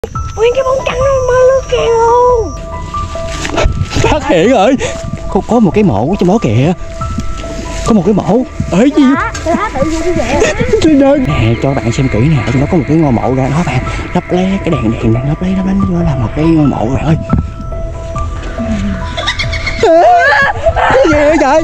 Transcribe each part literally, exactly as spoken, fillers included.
Nguyên cái bóng trắng nó mơ nước kìa luôn. Phát hiện rồi. Có, có một cái mộ trong đó kìa. Có một cái mộ. Ê gì? Tôi thấy tự nhiên như vậy. Nè cho bạn xem kỹ nè, ở trong đó có một cái ngôi mộ ra đó bạn. Lấp lé cái đèn đèn đang lấp lé lấp lé nó là một cái ngôi mộ bạn ơi. Cái gì vậy trời?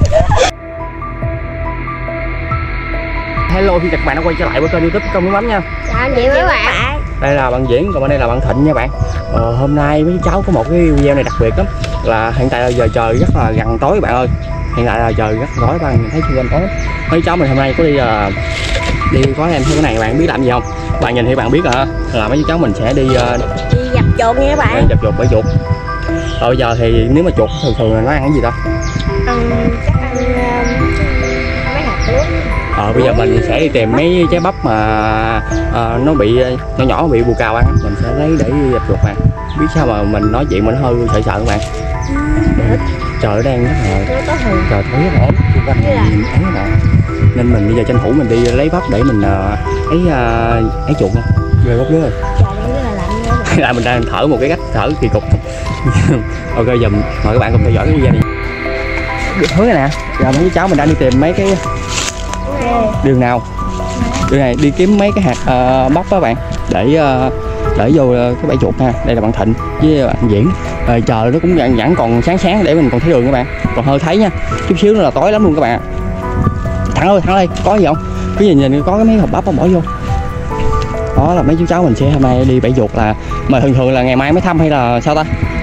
Hello, xin chào các bạn đã quay trở lại với kênh YouTube Công Nước Mắm nha. Chào chị mấy bạn. Đây là bạn Diễn, còn bên đây là bạn Thịnh nha bạn. Ờ, hôm nay với cháu có một cái video này đặc biệt lắm. Là hiện tại là giờ trời rất là gần tối bạn ơi. Hiện tại là trời rất là tối, bạn nhìn thấy xung quanh tối. Mấy cháu mình hôm nay có đi uh, đi có em thấy cái này bạn biết làm gì không? Bạn nhìn thì bạn biết hả? Là mấy cháu mình sẽ đi uh, đi dập chuột nha các bạn. Dập chuột, bẫy chuột. Rồi bây giờ thì nếu mà chuột thường thường là nó ăn cái gì ta? Ăn chắc ăn uh, mấy hạt lúa. Ờ bây giờ mình sẽ đi tìm mấy trái bắp mà à, nó bị nhỏ nhỏ bị bù cào ăn, mình sẽ lấy để dập chuột bạn. Biết sao mà mình nói chuyện mình hơi sợ sợ các bạn. Ừ. Trời nó đang rất là trời tối rất là ốm, xung quanh mình ấy các bạn. Nên mình bây giờ tranh thủ mình đi lấy bắp để mình uh, ấy uh, ấy chuột nha. Ghê bắp nữa rồi. Là mình đang thở một cái cách thở kỳ cục. Ok giờ mời các bạn cùng theo dõi cái video này. Được hướng này nè. Giờ mấy cháu mình đang đi tìm mấy cái đường nào đường này đi kiếm mấy cái hạt uh, bắp đó bạn để uh, để vô uh, cái bẫy chuột nha. Đây là bạn Thịnh với bạn Diễn. Uh, trời nó cũng vẫn, vẫn còn sáng sáng để mình còn thấy đường các bạn, còn hơi thấy nha, chút xíu nữa là tối lắm luôn các bạn. Thẳng ơi thẳng ơi, có gì không? Cứ nhìn nhìn có cái mấy hộp bắp bỏ vô. Đó là mấy chú cháu mình sẽ hôm nay đi bẫy chuột, là mà thường thường là ngày mai mới thăm hay là sao ta?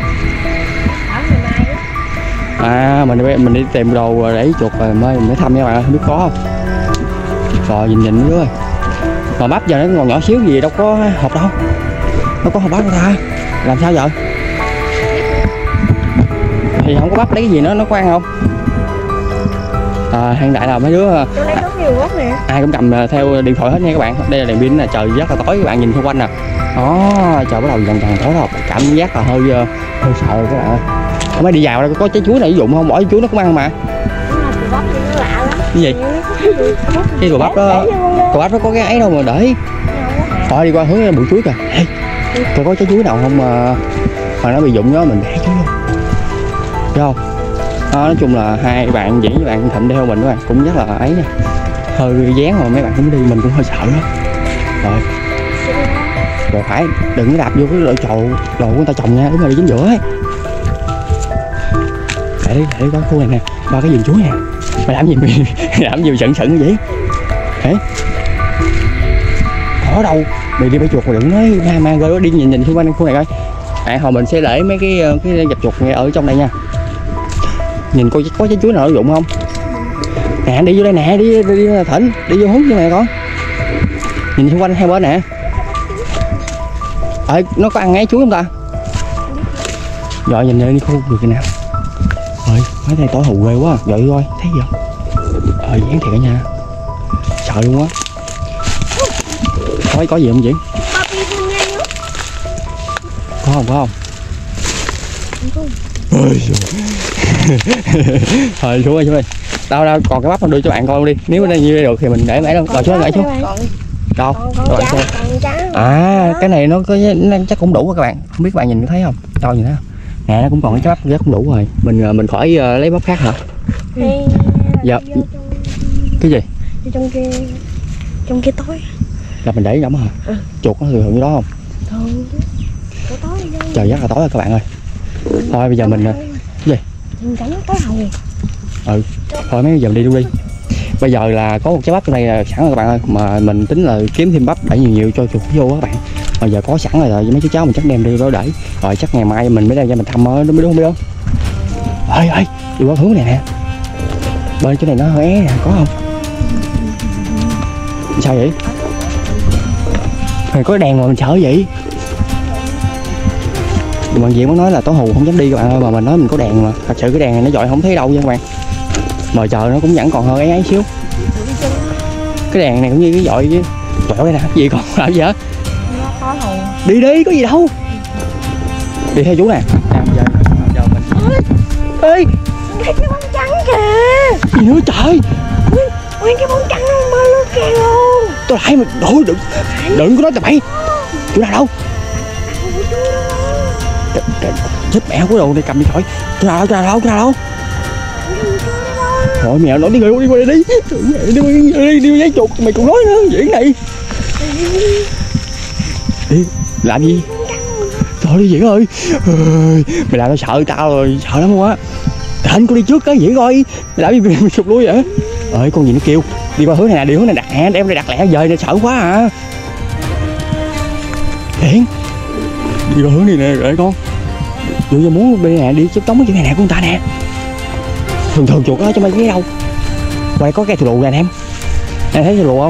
À mình mình đi tìm đồ để chuột rồi mới mới thăm nha bạn ơi, không biết có không. Rồi nhìn nhìn nữa rồi. Mà bắp giờ nó còn nhỏ xíu gì đâu có hộp đâu. Nó có hộp bắp đâu ta. Làm sao vậy? Thì không có bắp lấy cái gì nữa, nó có ăn không? À, hiện tại là mấy đứa ai cũng cầm theo điện thoại hết nha các bạn. Đây là đèn pin là trời rất là tối, các bạn nhìn xung quanh nè. Đó, trời bắt đầu dần dần tối rồi, cảm giác là hơi hơi sợ các bạn ơi. Mới đi vào đây có trái chuối này ví dụ không, bỏ trái chuối nó cũng ăn mà. Cái gì? Cái củ bắp đó, củ bắp nó có cái ấy đâu mà để. Thôi đi qua hướng bụi chuối kìa. Ê, coi có trái chuối nào không mà mà nó bị dụng đó mình để chuối luôn. Thấy không? Đó, nói chung là hai bạn Diễn với bạn Thịnh theo mình các bạn cũng rất là ấy nha. Hơi dán mà mấy bạn cũng đi mình cũng hơi sợ đó. Rồi. Rồi phải đừng có đạp vô cái loại chậu đồ của người ta trồng nha, đúng rồi đi chính giữa ấy. Để đi, để đi qua khu này nè, qua cái vườn chuối nè. Mày làm gì mày làm gì sận sận vậy? Hả? Có đâu, mày đi bẫy chuột mà đừng nói ma ma rồi đi nhìn nhìn xung quanh khu này coi. À hồi mình sẽ để mấy cái cái dập chuột ở trong đây nha. Nhìn coi có trái chuối nào nó dụng không? Nè đi vô đây nè, đi đi, đi Thịnh, đi vô hướng như này con. Nhìn xung quanh hai bên nè. Ờ nó có ăn ấy chuối không ta? Rồi nhìn đi khu được kìa nào. Ơi, mấy này tối hù ghê quá, vậy coi, thấy gì không? Ờ, dán thiệt cả nha. Sợ luôn á. Có có gì không Diễn? Có không, có không? Ôi thôi xuống ơi, xuống ơi. Đâu đâu, còn cái bắp mình đưa cho bạn coi luôn đi. Nếu như đây được thì mình để mãi đâu. Rồi xuống, để xuống. Đâu? Rồi xem. À, cái này nó có nó chắc cũng đủ rồi các bạn. Không biết các bạn nhìn có thấy không? Đâu nhìn thấy không? Nè nó cũng còn cái bắp rất cũng đủ rồi. Mình mình khỏi uh, lấy bắp khác hả? Ừ. Dạ. Cái gì? Trong kia trong kia tối. Là mình để giống hả? Ừ. Chuột nó thường thường như đó không? Thường. Tối tối đi. Trời rất là tối rồi các bạn ơi. Thôi bây giờ mình cái gì? Mình cảnh tối hồng. Ừ. Thôi mấy giờ mình đi luôn đi. Bây giờ là có một trái bắp trong đây là sẵn rồi các bạn ơi, mà mình tính là kiếm thêm bắp để nhiều nhiều cho chuột vô các bạn. Bây giờ có sẵn rồi rồi mấy chú cháu mình chắc đem đi đó để. Rồi chắc ngày mai mình mới đem ra mình thăm mới đúng không biết không? Ơi ơi, đi qua hướng này nè. Bên chỗ này nó hơi é nè, có không? Sao vậy? Rồi có đèn mà mình sợ vậy? Bạn Diện mới nói là tối hù không dám đi các bạn ơi, mà mình nói mình có đèn mà. Thật sự cái đèn này nó dọi không thấy đâu nha các bạn. Mà trời nó cũng vẫn còn hơi ấy ấy xíu. Cái đèn này cũng như cái dọi chứ. Quẹo đây nè, gì còn làm gì hả? Đi đi, có gì đâu. Đi theo chú nè. À, giờ, giờ mình... Ê! Cái bóng trắng kìa. Gì nữa trời? Nguyên cái bóng trắng nó mơ nước kìa luôn. Tôi lại mà đổ đừng đừng có nói tao bậy. Chỗ nào đâu? Chết mẹ, không có đồ này, cầm điện thoại. Cái nào đâu, cái nào đâu, cái nào đâu. Thôi mẹ nói đi người đi qua đây đi. Đi đi đi, đi giấy chuột mày còn nói nữa, diễn này. Đi, làm gì? Thôi đi Diễn ơi. Mày làm tao sợ tao rồi, sợ lắm luôn á. Anh cô đi trước cái Diễn coi. Mày làm gì mày sụp lui vậy? Ơi con gì nó kêu. Đi qua hướng này nè, đi hướng này đặt hẹn, em đây đặt lẹ giờ này sợ quá à. Diễn. Đi qua hướng này nè rồi con. Dù như muốn bên nè đi chúc tống cái chỗ này nè của người ta nè. Thường thường chuột đó cho mày thấy đâu. Quay có cây thù lù nè em. Em thấy thù lù không?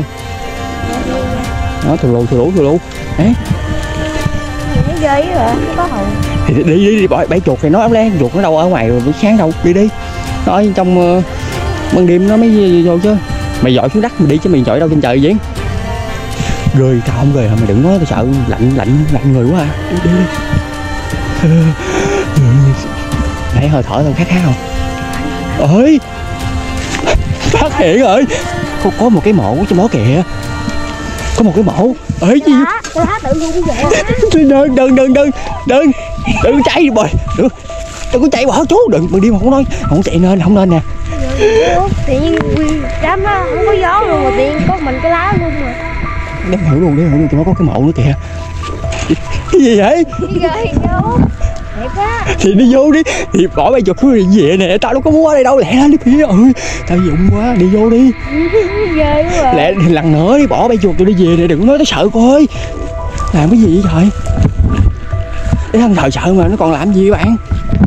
Đó thù lù thù lù thù lù. Đấy. Nó ghê á, nó có hồn. Thì đi đi đi bỏ bẫy chuột thì nó ấm lên, chuột nó đâu ở ngoài buổi sáng đâu, đi đi. Nó ở trong uh, ban đêm nó mới vô chứ. Mày dội xuống đất mày đi chứ mày dội đâu trên trời Diễn. Rồi tao không rồi mày đừng nói tao sợ lạnh lạnh lạnh người quá à. Đi đi đi. Nãy hơi thở tao khát khát không? Ơi. Phát hiện rồi. Có, có một cái mộ trong đó kìa. Có một cái mộ. Ơi gì? Cái lá tự nhiên vậy. Đừng đừng đừng đừng đừng đừng chạy bồi đừng đừng có chạy bỏ chú đừng mày đi mà không nói không chạy nên không nên nè. Tự nhiên đám đó không có gió luôn mà tự nhiên có mình cái lá luôn mà. Đem thử luôn, đem thử luôn, cho nó có cái mộ nữa kìa. Cái gì vậy? Đi ghê vô. Đẹp quá. Thì đi vô đi, thì bỏ bay chuột xuống đi về nè, tao đâu có muốn ở đây đâu, lẹ lên đi phía ơi, tao dụng quá, đi vô đi. Ghê quá. Lẹ lần nữa đi, bỏ bay chuột tụi đi về nè, đừng nói tao sợ coi. Làm cái gì vậy trời? Cái thằng thợ sợ mà nó còn làm gì bạn?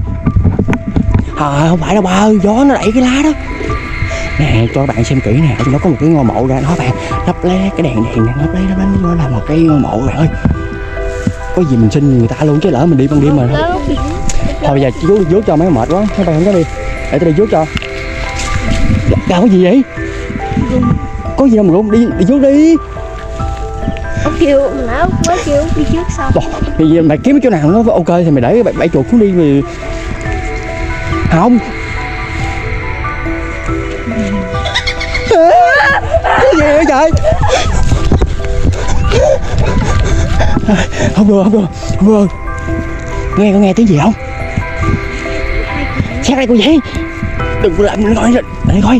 À, không phải đâu ba ơi, gió nó đẩy cái lá đó. Nè cho các bạn xem kỹ nè, ở trong đó có một cái ngôi mộ ra đó bạn, lấp lé cái đèn đèn nè, lấp lé lấp lé nó là một cái ngôi mộ bạn ơi. Có gì mình xin người ta luôn chứ lỡ mình đi ban đêm mà. Thôi bây giờ chú đi trước cho mấy mệt quá, mấy bạn không có đi. Để tôi đi trước cho. Làm cái gì vậy? Có gì đâu mà rung, đi đi trước đi. Ông kêu não mới kêu đi trước xong. Thì mày kiếm cái chỗ nào nó ok thì mày để bẫy chuột xuống đi vì không. Cái gì vậy trời? Không được, không được, không được. Nghe có nghe tiếng gì không? Xét đây cô vậy. Đừng có làm nó coi, để coi.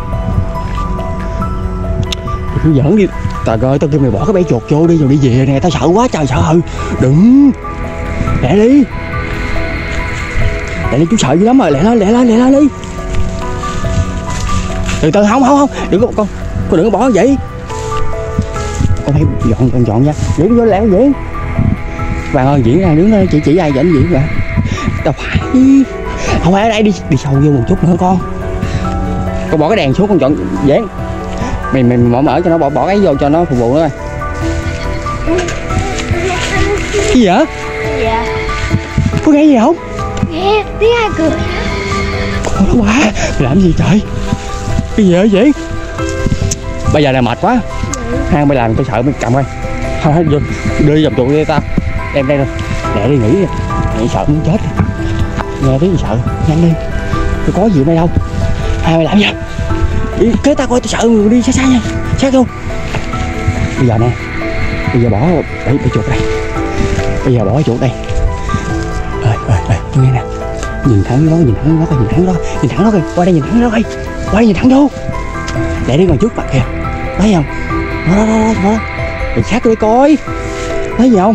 Đừng có giỡn đi. Trời ơi, tao kêu mày bỏ cái bẫy chuột vô đi rồi đi về nè, tao sợ quá trời sợ ừ. Đừng. Lẹ đi. Lẹ đi, chú sợ dữ lắm rồi, lẹ lên, lẹ lên, lẹ lên đi. Từ từ không không không, đừng có con, con đừng có bỏ vậy. Con phải dọn dọn dọn nha, Diễn vô lẹ Diễn. Bạn ơi Diễn đang đứng đó chỉ chỉ ai dẫn Diễn vậy? Đâu phải, không phải ở đây, đi đi sâu vô một chút nữa con. Con bỏ cái đèn xuống con chọn Diễn. Mày mày mở mở cho nó bỏ bỏ cái vô cho nó phục vụ nữa coi. Cái gì vậy? Dạ. Có nghe gì không? Nghe tiếng ai cười. Nó quá, mày làm gì trời? Cái gì vậy Diễn? Bây giờ là mệt quá. Hang mày làm tao sợ mày cầm coi. Thôi vô đưa dòng chuột đi tao. Đem đây rồi. Lẹ đi nghỉ đi. Mày sợ muốn chết. Nghe tiếng gì sợ, nhanh đi. Tôi có gì ở đây đâu. Hai mày làm gì? Đi kế tao coi, tao sợ người đi xa xa nha. Sát luôn. Bây giờ nè. Bây giờ bỏ bẫy bẫy chuột đây. Bây giờ bỏ cái chuột đây. Ơi ơi ơi, tôi nghe nè. Nhìn thẳng nó, nhìn thẳng nó coi, nhìn thẳng nó, nhìn thẳng nó coi, qua đây nhìn thẳng nó coi. Qua đây nhìn thẳng vô. Để đi ngồi trước mặt kìa. Thấy không? Đó đó đó đó. Mày sát tôi đi coi. Thấy gì không?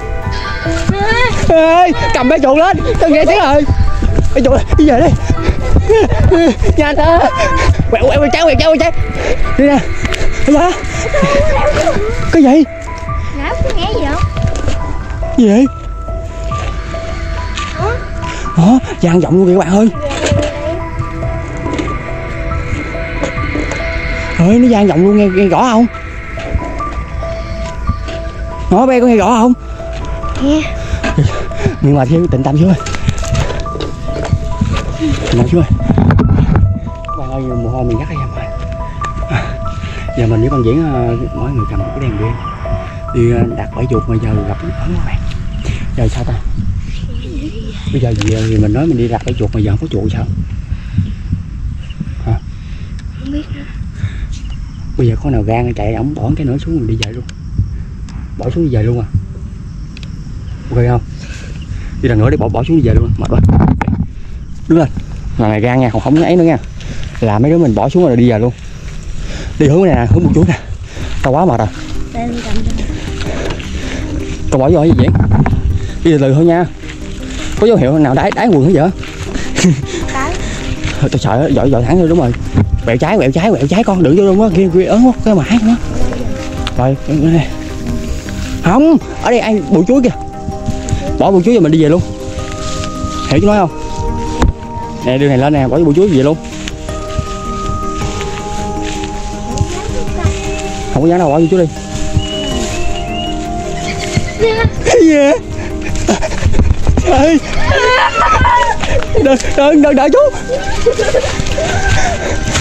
Ê, cầm bẫy chuột lên. Tao nghe tiếng rồi. Bẫy chuột đi về đi. Nhanh thôi. Quẹo quẹo quẹo quẹo quẹo quẹo. Đi nè. Bây giờ. Cái gì? Ngáo có nghe gì không? Gì vậy? Đó, vang vọng luôn kìa các bạn ơi. Ơi, nó vang vọng luôn, nghe, nghe rõ không? Nó bé có nghe rõ không? Nghe. Nhưng mà thêm tịnh tâm xuống ơi. Tịnh tâm xuống ơi. Các bạn ơi, mồ hôi mình gắt ra mà. À, giờ mình với con Diễn mỗi người cầm một cái đèn pin đi đặt bẫy chuột mà giờ gặp ớn các bạn. Giờ sao ta? Bây giờ gì thì mình nói mình đi đặt bẫy chuột mà giờ không có chuột sao? Hả? Không biết nữa. Bây giờ có nào gan chạy ổng bỏ cái nữa xuống mình đi về luôn. Bỏ xuống đi về luôn à. Ok không? Đi lần nữa đi, bỏ bỏ xuống đi về luôn, mệt quá. Đứng lên, lần này ra nha, không không ấy nữa nha. Là mấy đứa mình bỏ xuống rồi đi về luôn. Đi hướng này nè, hướng một chút nè. Tao quá mệt rồi. Tao bỏ vô gì vậy? Đi từ từ thôi nha. Có dấu hiệu nào đáy đáy quần hết vậy? Tao sợ dội dội thẳng thôi, đúng rồi. Quẹo trái, quẹo trái, quẹo trái con, đừng vô luôn á, kia kia ớn quá cái mãi nữa. Rồi, không, ở đây ai bụi chuối kìa. Bỏ bụi chuối rồi mình đi về luôn. Hiểu chứ nói không? Nè đường này lên nè, bỏ bụi chuối về luôn. Không có dám đâu, bỏ bụi chuối đi. Cái gì vậy? Trời. Đợi, đợi, đợi, đợi chú.